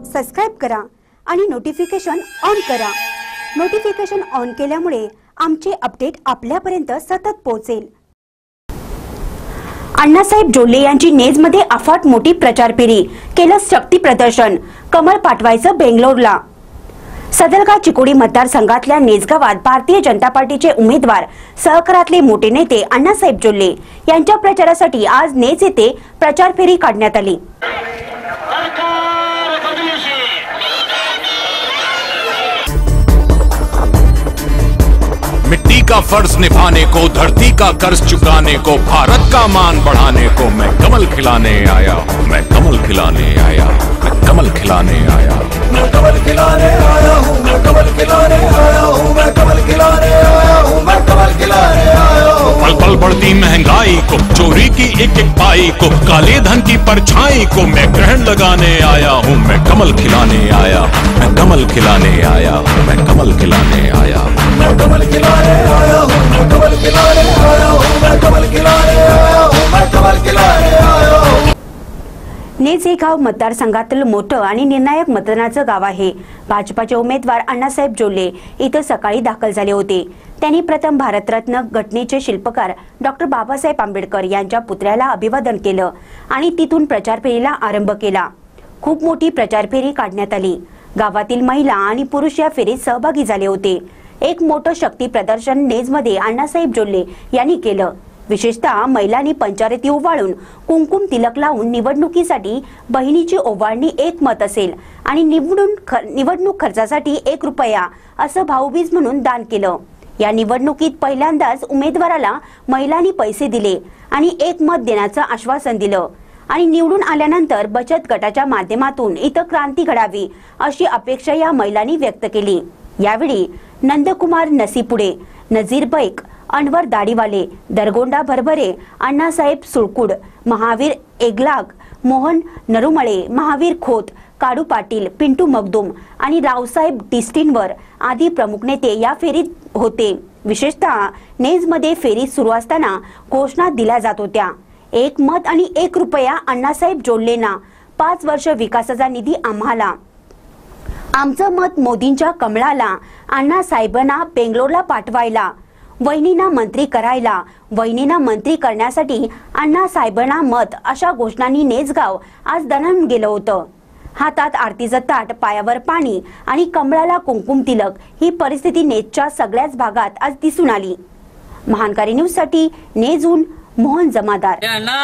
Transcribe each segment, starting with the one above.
Subscribe करा आणि notification on करा। नोटिफिकेशन ऑन केल्यामुळे आमचे अपडेट आपल्यापर्यंत सतत पोहोचेल। अण्णासाहेब जोल्ले यांची नेजमध्ये अफाट मोठी प्रचार फेरी, केलं शक्ती प्रदर्शन, कमळ पाठवायचं बेंगलोरला। सदलगा चिकोडी मतदारसंघातल्या नेजगावात भारतीय जनता पार्टीचे उमेदवार सहकारातले मोठे नेते अण्णासाहेब जोल्ले यांच्या प्रचारासाठी आज नेज येथे प्रचार फेरी काढण्यात आली। मिट्टी का फर्ज निभाने को, धरती का कर्ज चुकाने को, भारत का मान बढ़ाने को मैं कमल खिलाने आया हूँ, मैं कमल खिलाने आया, मैं कमल खिलाने आया, मैं कमल खिलाने आया हूँ, मैं कमल खिलाने आया हूँ, मैं कमल खिलाने आया हूँ, मैं कमल खिलाने आया हूँ। पल पल बढ़ती महंगाई को, चोरी की एक एक पाई को, काले धन की परछाई को मैं ग्रहण लगाने आया हूँ, मैं कमल खिलाने आया, मैं कमल खिलाने आया, मैं कमल खिलाने आया, मैं कमल खिलाने आया हूँ, मैं कमल खिलाने आया हूँ, मैं कमल खिलाने आया हूँ, मैं कमल खिलाने आया हूँ। नेज हे गाव मतदारसंघातील मोठं आणि निर्णायक मतदानाचं गाव आहे। भाजपाचे उमेदवार अण्णासाहेब जोल्ले इथं सकाळी दाखल झाले होते। त्यांनी प्रथम भारतरत्न घटनेचे शिल्पकार डॉक्टर बाबासाहेब आंबेडकर यांच्या पुतळ्याला अभिवादन केलं आणि तिथून प्रचार फेरीला आरंभ केला। खूप मोठी प्रचार फेरी काढण्यात आली। गावातील महिला आणि पुरुष या फेरीत सहभागी झाले होते। एक मोठं शक्ती प्रदर्शन नेजमध्ये अण्णासाहेब जोल्ले यांनी केलं। विशेषतः महिलांनी पंचारती ओवाळून कुंकुम तिलक लावून निवडणुकीसाठी बहिणीची ओवाळणी एक मत असेल आणि निवडणूक खर्चासाठी 1 रुपया असं भाऊबीज म्हणून दान केलं। या निवडणुकीत पहिल्यांदाच उमेदवाराला महिलांनी पैसे दिले आणि 1 मत देण्याचं आश्वासन दिलं आणि निवडून आल्यानंतर बचत गटाच्या माध्यमातून इथं क्रांती घडावी अशी अपेक्षा या महिलांनी व्यक्त केली। यावेळी नंदकुमार नसीपुडे, नजीर बैक, अनवर दाढीवाले, दरगोंडा भरभरे, अण्णासाहेब सुळकुड, महावीर एगलाग, मोहन नरुमळे, महावीर खोत, काडू पाटील, पिंटू मगदूम आणि रावसाहेब डिस्टिनवर आदी प्रमुख नेते या फेरीत होते। विशेषतः नेजमध्ये फेरी सुरू असताना घोषणा दिल्या जात होत्या। 1 मत आणि 1 रुपया अण्णासाहेब जोल्लेंना, 5 वर्ष विकासाचा निधी आम्हाला, आमचं मत मोदींच्या कमळाला, अण्णासाहेबांना बेंगलोरला पाठवायला, वहिनींना मंत्री करायला, वहिनींना मंत्री करण्यासाठी अण्णासाहेबांना मत अशा घोषणांनी नेजगाव आज दणाणून गेलं होतं। हातात आरतीचं ताट, पायावर पाणी आणि कमळाला कुंकुम तिलक ही परिस्थिती नेजच्या सगळ्याच भागात आज दिसून आली। महानकारी न्यूज साठी नेजहून मोहन जमादार।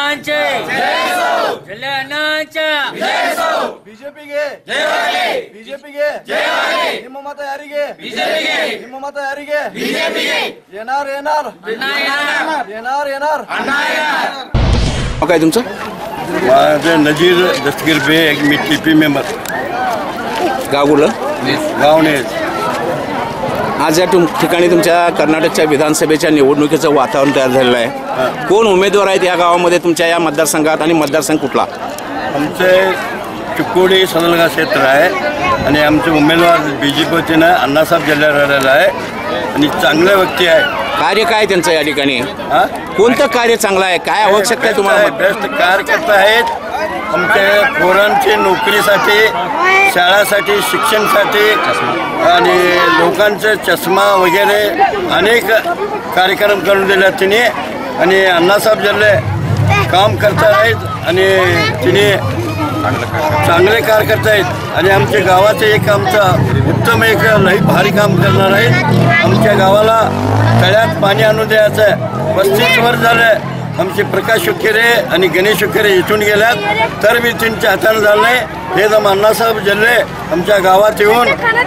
बीजेपी गे जय, बीजेपी गे जय, ನಿಮ್ಮ ಮತ ಯಾರಿಗೆ? ಬಿಜೆಪಿಗೆ, ನಿಮ್ಮ ಮತ ಯಾರಿಗೆ? ಬಿಜೆಪಿಗೆ, येणार येणार येणार येणार येणार। काय तुमचं? माझं नजीर दस्तगीर बेग, मी टीपी मेंबर, गाव कुठलं? गाव नेज। आज या ठिकाणी तुमच्या कर्नाटकच्या विधानसभेच्या निवडणुकीचं वातावरण तयार झालेलं आहे। कोण उमेदवार आहेत या गावामध्ये तुमच्या या मतदारसंघात आणि मतदारसंघ कुठला? आमचे चिकोडी सदलगा क्षेत्र आहे आणि आमचे उमेदवार बीजेपीने अण्णासाहेब जोल्ले राहिलेला आहे आणि चांगले व्यक्ती आहे। कार्य काय त्यांचं या ठिकाणी? कोणतं कार्य चांगलं आहे? काय आवश्यकता आहे तुम्हाला? बेस्ट कार्यकर्ता आहेत। आमच्या पोरांची नोकरीसाठी, शाळासाठी, शिक्षणासाठी आणि लोकांचे चष्मा वगैरे अनेक कार्यक्रम करून दिले तिने आणि अण्णासाहेब जोल्ले काम करतात आहेत आणि तिने चांगले कार्यकर्ते आहेत आणि आमच्या गावाचे एक आमचा उत्तम एक लई भारी काम करणार आहेत। आमच्या गावाला तळ्यात पाणी आणून द्यायचं आहे। 35 वर्ष झालं आमचे प्रकाश शुकेरे आणि गणेश शुकेरे इथून गेल्यात तर मी त्यांच्या हाताने झालं नाही। हे जर अण्णासाहेब जोल्ले आमच्या गावात येऊन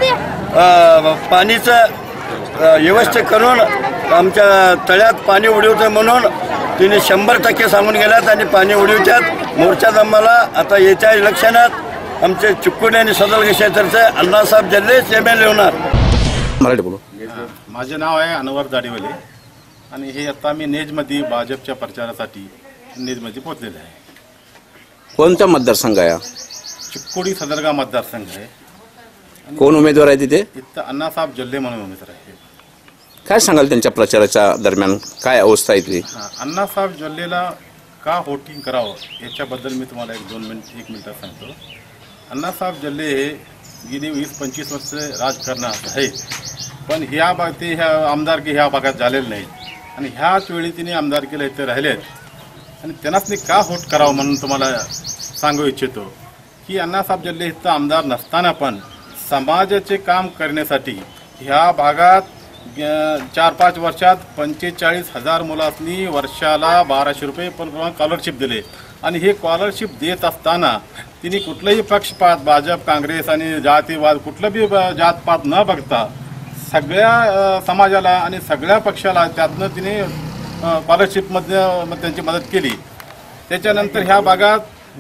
पाणीचं व्यवस्था करून आमच्या तळ्यात पाणी उडवतं म्हणून तिने 100% सांगून गेल्यात आणि पाणी उडवतात। मोर्चात आम्हाला आता येत्या इलेक्शनात आमचे चिकोडी आणि सदलगा क्षेत्राचे अण्णासाहेब जोल्लेच MLA होणार। मराठी बोलू। माझे नाव आहे अनवर दाढीवाले आणि हे आता मी नेजमध्ये भाजपच्या प्रचारासाठी नेजमध्ये पोहोचलेले आहे। कोणता मतदारसंघ आहे? चिकोडी सदलगा मतदारसंघ आहे। कोण उमेदवार आहे तिथे? इथं अण्णासाहेब जोल्ले म्हणून उमेदवार आहे। काय सांगाल त्यांच्या प्रचाराच्या दरम्यान काय अवस्था आहे ती? अण्णासाहेब जोल्लेला का वोटिंग करावं याच्याबद्दल मी तुम्हाला 1 मिनिटात सांगतो। अण्णासाहेब जल्ले हे गेली 20-25 वर्ष राजकारणात आहेत, पण ह्या आमदारकी ह्या भागात झालेले नाहीत आणि ह्याच वेळी तिने आमदारकीला इथे राहिलेत आणि त्यांनाच का होट करावं म्हणून तुम्हाला सांगू इच्छितो की अण्णासाहेब जल्ले इथं आमदार नसताना पण समाजाचे काम करण्यासाठी ह्या भागात 4-5 वर्षात 45,000 मुलांनी वर्षाला 1200 रुपये पण स्कॉलरशिप दिले आणि हे स्कॉलरशिप देत असताना तिने कुठलंही पक्षपात भाजप काँग्रेस आणि जातीवाद कुठलं बी जातपात न बघता सगळ्या समाजाला आणि सगळ्या पक्षाला त्यातनं तिने स्कॉलरशिपमध्ये त्यांची मदत केली। त्याच्यानंतर ह्या भागात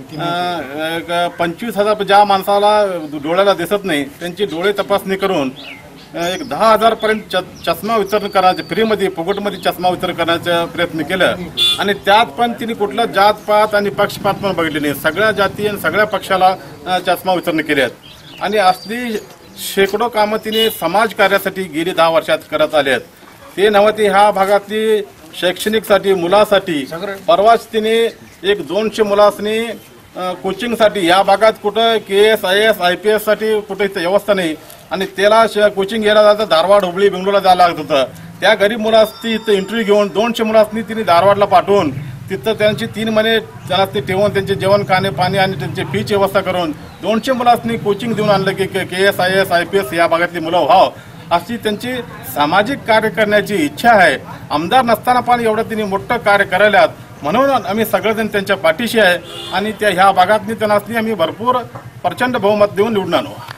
25,000 ज्या माणसाला डोळ्याला दिसत नाही त्यांची डोळे तपासणी करून एक 10,000पर्यंत चष्मा वितरण करायचे, फ्रीमध्ये फुकटमध्ये चष्मा वितरण करण्याचा प्रयत्न केलं आणि त्यात पण तिने कुठलं जातपात आणि पक्षपात पण बघितले नाही, सगळ्या जाती आणि सगळ्या पक्षाला चष्मा वितरण केले आहेत आणि असली शेकडो कामं तिने समाजकार्यासाठी गेली 10 वर्षात करत आले आहेत। ते नव्हते ह्या भागातली शैक्षणिकसाठी मुलासाठी परवाच तिने एक 200 मुलांनी कोचिंगसाठी या भागात कुठं KS IAS IPS साठी कुठं इथं व्यवस्था नाही आणि त्याला कोचिंग घ्यायला जातं धारवाड हुबळी बेंगलोरला जायला लागत होतं। त्या गरीब मुलांनी इथं इंटरव्ह्यू घेऊन 200 मुलांनी तिने धारवाडला पाठवून तिथं त्यांची 3 महिने त्यांना ते ठेवून त्यांचे जेवण खाणे पाणी आणि त्यांची फीची व्यवस्था करून 200 मुलांनी कोचिंग देऊन आणलं की KS IAS IPS या भागातली मुलं व्हावं अशी त्यांची सामाजिक कार्य करण्याची इच्छा आहे। आमदार नसताना पण एवढं तिने मोठं कार्य करायला म्हणून आम्ही सगळेजण त्यांच्या पाठीशी आहे आणि ह्या भागातनी त्यांना आम्ही भरपूर प्रचंड बहुमत देऊन निवडून आणू।